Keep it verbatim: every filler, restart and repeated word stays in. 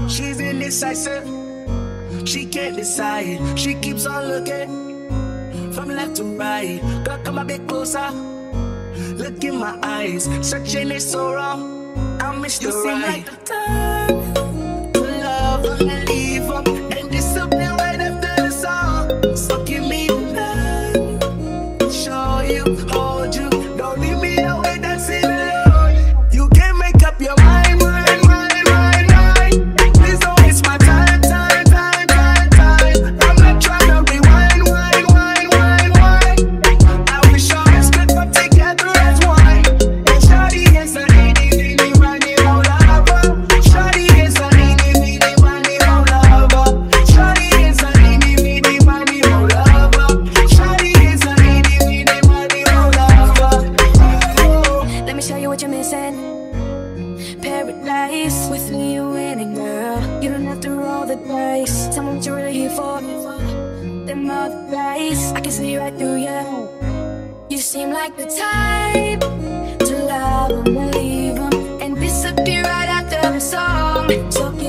She's indecisive, she can't decide. She keeps on looking from left to right. Girl, come a bit closer, look in my eyes. Searching is so wrong, I miss you. Seem like the time to love and leave them and disappear right after the song. So give me the love, show you, hold you. Don't leave me away, that's it alone. You can't make up your mind, mind, mind, mind, mind. Please don't waste my time, time, time, time, time. I'm not trying to rewind, wind, wind, wind, wind. I wish all this could come together as one. And shawty is a Eenie, Meenie, Meenie, oh lover. Shawty is a Eenie, Meenie, Meenie, oh lover. Shawty is a Eenie, Meenie, Meenie, oh lover. Shawty is a Eenie, Meenie, Meenie, oh lover. Oh. Let me show you what you're missing. Paradise, with me you're winning, girl. You don't have to roll the dice. Tell me what you're really here for. Them other guys, I can see right through you. You seem like the type to love them and leave them and disappear right after the song. So